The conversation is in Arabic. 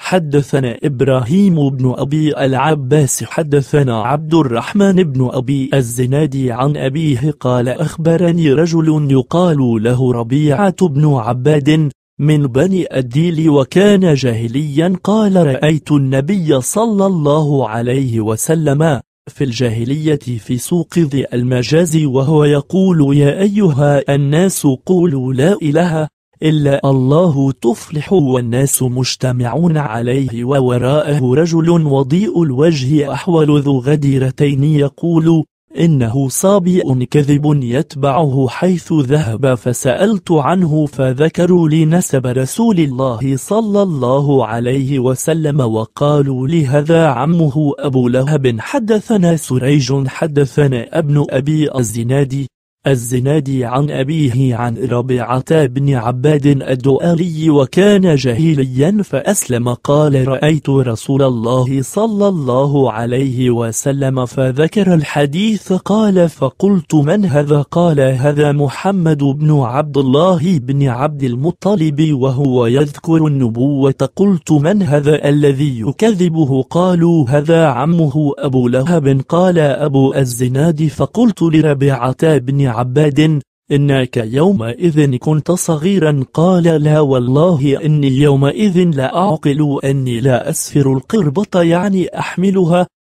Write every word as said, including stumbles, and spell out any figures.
حدثنا إبراهيم بن أبي العباس حدثنا عبد الرحمن بن أبي الزنادي عن أبيه قال أخبرني رجل يقال له ربيعة بن عباد من بني الديل وكان جاهليا قال رأيت النبي صلى الله عليه وسلم في الجاهلية في سوق ذي المجاز وهو يقول يا أيها الناس قولوا لا إله إلا الله تفلح والناس مجتمعون عليه ووراءه رجل وضيء الوجه أحول ذو غديرتين يقول إنه صابئ كذب يتبعه حيث ذهب فسألت عنه فذكروا لي نسب رسول الله صلى الله عليه وسلم وقالوا لي هذا عمه أبو لهب. حدثنا سريج حدثنا ابن أبي الزنادي الزنادي عن أبيه عن ربيعة بن عباد الدؤلي وكان جاهليا فأسلم قال رأيت رسول الله صلى الله عليه وسلم فذكر الحديث قال فقلت من هذا قال هذا محمد بن عبد الله بن عبد المطلب وهو يذكر النبوة. قلت من هذا الذي يكذبه قالوا هذا عمه أبو لهب قال أبو الزناد فقلت لربيعة بن عباد إنك يومئذ كنت صغيرا قال لا والله إني يومئذ لا أعقل أني لا أسفر القربة يعني أحملها